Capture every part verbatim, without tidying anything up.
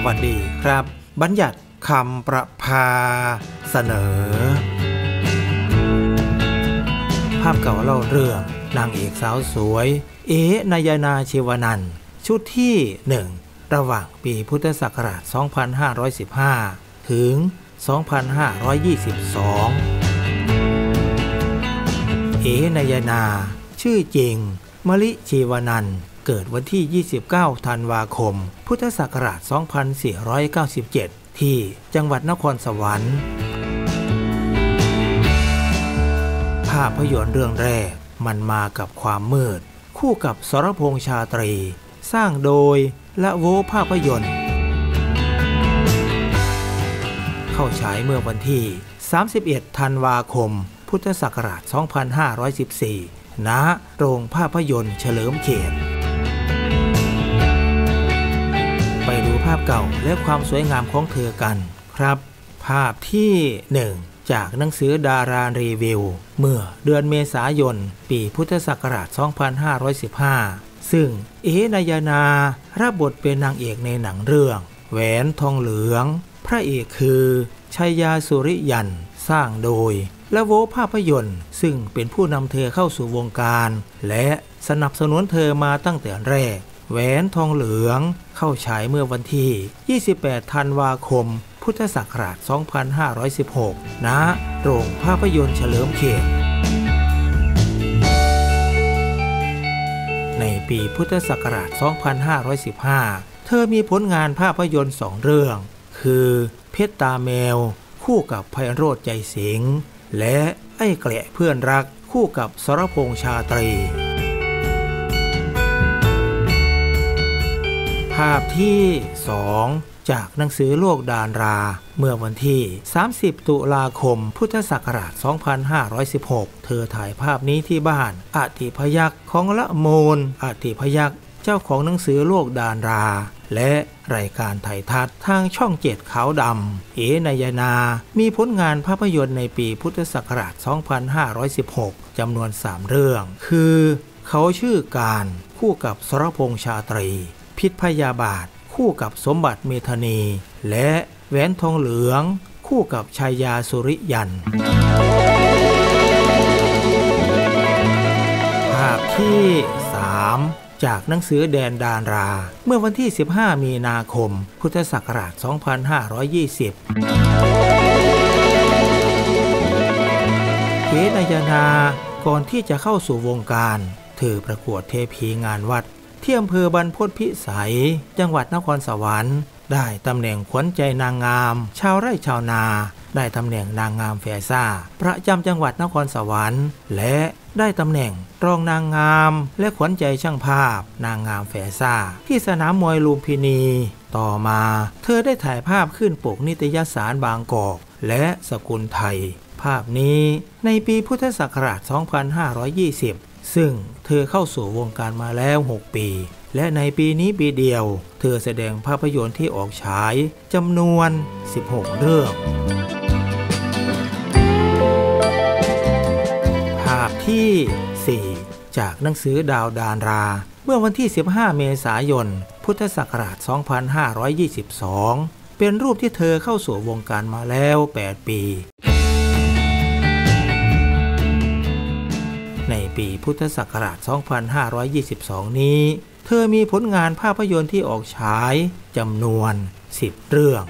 วัสดีครับบัญญัติคำประภาเสนอภาพเก่าเล่าเรื่องนางเอกสาวสวยเอ๋นายนาชีวนันท์ชุดที่หนึ่งระหว่างปีพุทธศักราชสองพันห้าร้อยสิบห้าถึงสองพันห้าร้อยยี่สิบสองเอ๋นายนาชื่อจริงมลิชีวนันท์เกิดวันที่ยี่สิบเก้าธันวาคมพุทธศักราชสองพันสี่ร้อยเก้าสิบเจ็ดที่จังหวัดนครสวรรค์ภาพยนตร์เรื่องแรกมันมากับความมืดคู่กับสรพงษ์ชาตรีสร้างโดยละโวภาพยนตร์เข้าฉายเมื่อวันที่สามสิบเอ็ดธันวาคมพุทธศักราชสองพันห้าร้อยสิบสี่ณโรงภาพยนตร์เฉลิมเกียรติไปดูภาพเก่าและความสวยงามของเธอกันครับภาพที่หนึ่งจากหนังสือดารารีวิวเมื่อเดือนเมษายนปีพุทธศักราชสองพันห้าร้อยสิบห้าซึ่งเอ๋นายนารับบทเป็นนางเอกในหนังเรื่องแหวนทองเหลืองพระเอกคือชัยยาสุริยันสร้างโดยละโวภาพยนตร์ซึ่งเป็นผู้นำเธอเข้าสู่วงการและสนับสนุนเธอมาตั้งแต่แรกแหวนทองเหลืองเข้าฉายเมื่อวันที่ยี่สิบแปดธันวาคมพุทธศักราชสองพันห้าร้อยสิบหกณโรงภาพยนตร์เฉลิมเกียรติในปีพุทธศักราชสองพันห้าร้อยสิบห้าเธอมีผลงานภาพยนตร์สองเรื่องคือเพชรตาแมวคู่กับไพโรจน์ใจสิงห์และไอ้แกละเพื่อนรักคู่กับสรพงษ์ชาตรีภาพที่สองจากหนังสือโลกดาราเมื่อวันที่สามสิบตุลาคมพุทธศักราชสองพันห้าร้อยสิบหกเธอถ่ายภาพนี้ที่บ้านอธิพยัคฆ์ของละโมนอธิพยัคฆ์เจ้าของหนังสือโลกดาราและรายการไทยทัศน์ทางช่องเจ็ดขาวดำเอ๋นายนามีผลงานภาพยนตร์ในปีพุทธศักราชสองพันห้าร้อยสิบหกจำนวนสามเรื่องคือเขาชื่อการคู่กับสรพงษ์ชาตรีพิษพยาบาทคู่กับสมบัติเมธานีและแหวนทองเหลืองคู่กับชัยยาสุริยันภาพที่สามจากหนังสือแดนดาราเมื่อวันที่สิบห้ามีนาคมพุทธศักราชสองพันห้าร้อยยี่สิบเอ๋นายนาก่อนที่จะเข้าสู่วงการเธอประกวดเทพีงานวัดที่อำเภอบรรพตพิสัยจังหวัดนครสวรรค์ได้ตำแหน่งขวัญใจนางงามชาวไร่ชาวนาได้ตำแหน่งนางงามแฟซ่าประจำจังหวัดนครสวรรค์และได้ตำแหน่งรองนางงามและขวัญใจช่างภาพนางงามแฟซ่าที่สนามมวยลุมพินีต่อมาเธอได้ถ่ายภาพขึ้นปกนิตยสารบางกอกและสกุลไทยภาพนี้ในปีพุทธศักราชสองพันห้าร้อยยี่สิบซึ่งเธอเข้าสู่วงการมาแล้วหกปีและในปีนี้ปีเดียวเธอแสดงภาพยนตร์ที่ออกฉายจำนวนสิบหกเรื่องภาพที่สี่จากหนังสือดาวดาราเมื่อวันที่สิบห้าเมษายนพุทธศักราชสองพันห้าร้อยยี่สิบสองเป็นรูปที่เธอเข้าสู่วงการมาแล้วแปดปีในปีพุทธศักราชสองพันห้าร้อยยี่สิบสองนี้เธอมีผลงานภาพยนตร์ที่ออกฉายจำนวนสิบเรื่อง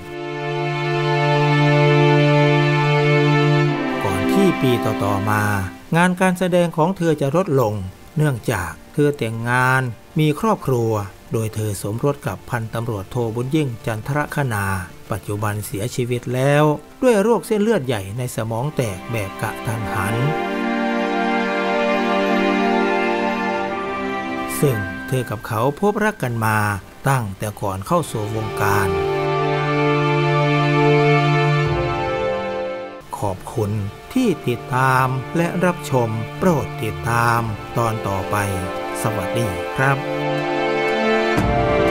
ก่อนที่ปีต่อๆมางานการแสดงของเธอจะลดลงเนื่องจากเธอแต่งงานมีครอบครัวโดยเธอสมรสกับพันตำรวจโทบุญยิ่งจันทรคณาปัจจุบันเสียชีวิตแล้วด้วยโรคเส้นเลือดใหญ่ในสมองแตกแบบกะทันหันซึ่งเธอกับเขาพบรักกันมาตั้งแต่ก่อนเข้าสู่วงการขอบคุณที่ติดตามและรับชมโปรดติดตามตอนต่อไปสวัสดีครับ